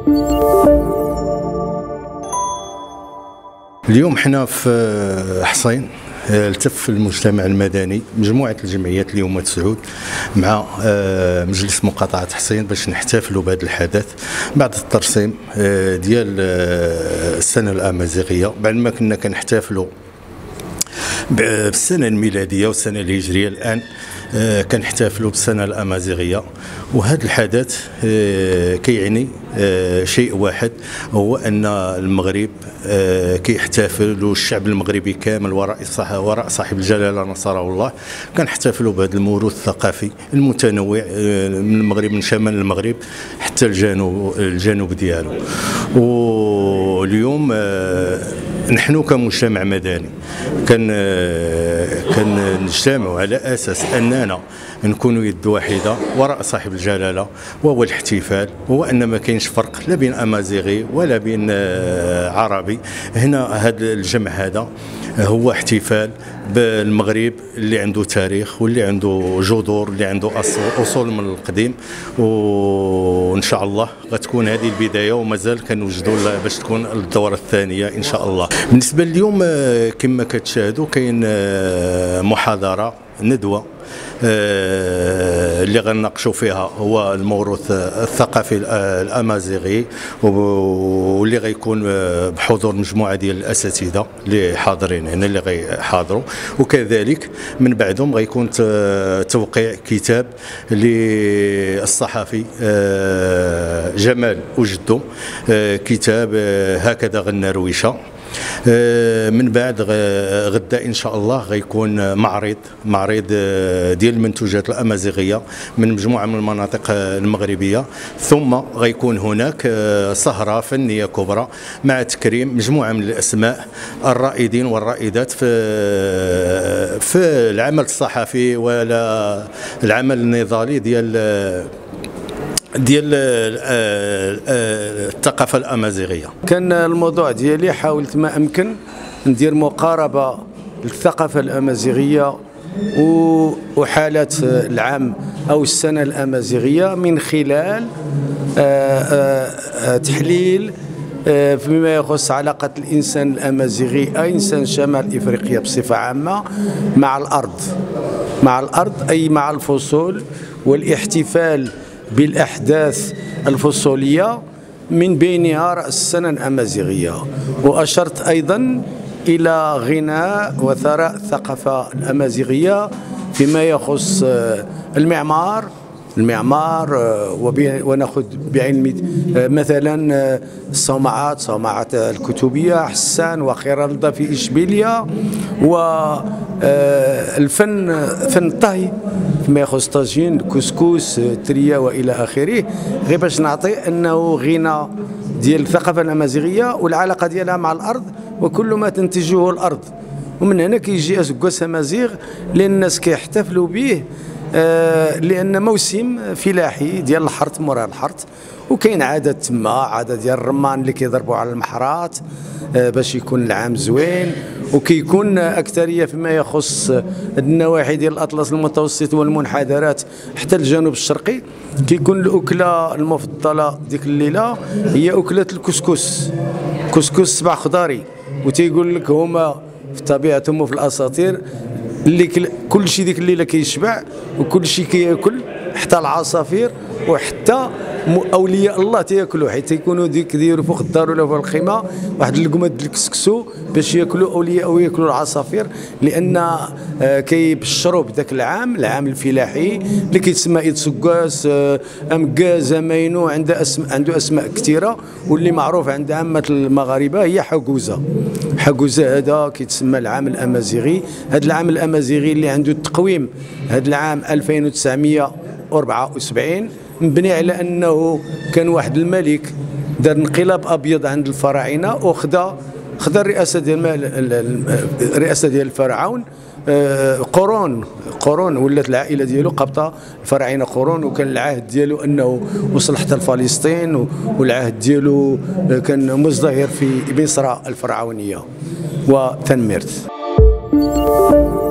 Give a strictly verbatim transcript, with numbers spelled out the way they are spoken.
اليوم حنا في حصين التف المجتمع المدني مجموعة الجمعيات اليوم تسعود مع مجلس مقاطعة حصين باش نحتفلوا بهذا الحدث بعد الترسيم ديال السنة الأمازيغية. بعد ما كنا كنحتفلوا بالسنة الميلادية والسنة الهجرية، الآن كنحتفلوا بالسنة الأمازيغية. وهذا الحدث كيعني شيء واحد، هو أن المغرب كيحتفل والشعب المغربي كامل وراء وراء صاحب الجلالة نصره الله كنحتفلوا بهذا الموروث الثقافي المتنوع من المغرب، من شمال المغرب حتى الجنوب الجنوب ديالو. واليوم نحن كمجتمع مدني كان كنجتمعوا على اساس اننا نكونوا يد واحده وراء صاحب الجلاله، وهو الاحتفال، هو ان ما كاينش فرق لا بين امازيغي ولا بين عربي. هنا هذا الجمع هذا هو احتفال بالمغرب اللي عنده تاريخ واللي عنده جذور، اللي عنده اصول من القديم. وان شاء الله غتكون هذه البدايه ومازال كنوجدوا باش تكون الدوره الثانيه ان شاء الله. بالنسبه لليوم كما كتشاهدوا كاين محاضره ندوه اللي غنناقشوا فيها هو الموروث الثقافي الامازيغي، واللي غيكون بحضور مجموعه ديال الاساتذه اللي حاضرين هنا اللي غيحاضروا، وكذلك من بعدهم غيكون توقيع كتاب للصحفي جمال وجدو، كتاب هكذا غنى رويشه. من بعد غدا ان شاء الله غيكون معرض معرض ديال المنتوجات الامازيغيه من مجموعه من المناطق المغربيه، ثم غيكون هناك سهره فنيه كبرى مع تكريم مجموعه من الاسماء الرائدين والرائدات في في العمل الصحفي ولا العمل النضالي ديال ديال الثقافه الامازيغيه. كان الموضوع ديالي حاولت ما امكن ندير مقاربه للثقافه الامازيغيه وحاله العام او السنه الامازيغيه من خلال تحليل فيما يخص علاقه الانسان الامازيغي اي انسان شمال افريقيا بصفه عامه مع الارض مع الارض اي مع الفصول، والاحتفال بالأحداث الفصولية من بينها رأس السنة الأمازيغية. وأشرت أيضا إلى غناء وثراء الثقافة الأمازيغية فيما يخص المعمار المعمار وناخذ بعلم مثلا الصومعات صومعة الكتبية حسان وخيرالده في إشبيلية، والفن فن الطهي فيما يخص طاجين كسكس تريا والى اخره، غير باش نعطي انه غنى ديال الثقافه الامازيغيه والعلاقه ديالها مع الارض وكل ما تنتجه الارض. ومن هنا كيجي اسكواس امازيغ اللي الناس كيحتفلوا به آه لان موسم فلاحي ديال الحرث مورا الحرث، وكاين عاده تما عاده ديال الرمان اللي كيضربوا على المحرات آه باش يكون العام زوين. وكيكون اكثريه فيما يخص النواحي ديال الاطلس المتوسط والمنحدرات حتى الجنوب الشرقي كيكون الاكله المفضله ديك الليله هي اكله الكسكس، كسكس سبع خضاري. وتيقول لك هما في طبيعتهم وفي الاساطير اللي كل شيء ديك الليله كيشبع وكل شيء كياكل حتى العصافير وحتى اولياء الله تياكلوا، حيت يكونوا ديك ديروا فوق الدار ولا فوق الخيمه واحد اللقمه ديال الكسكسو باش ياكلوا اولياء وياكلوا العصافير، لان كيبشروا بداك العام العام الفلاحي اللي كيتسمى عيد سكاس امكاز ماينو. عنده اسماء عنده اسماء كثيره، واللي معروف عند عامه المغاربه هي حكوزه. حكوزه هذا كيتسمى العام الامازيغي. هذا العام الامازيغي اللي عنده التقويم هذا العام ألفين وتسعمائة وأربعة وسبعين مبني على انه كان واحد الملك دار انقلاب ابيض عند الفراعنه وخذا خذا الرئاسه ديال الرئاسه ديال الفرعون قرون قرون ولات العائله ديالو قبطه الفراعنه قرون، وكان العهد ديالو انه وصل حتى لفلسطين، والعهد ديالو كان مزدهر في مصر الفرعونيه وتنميرت.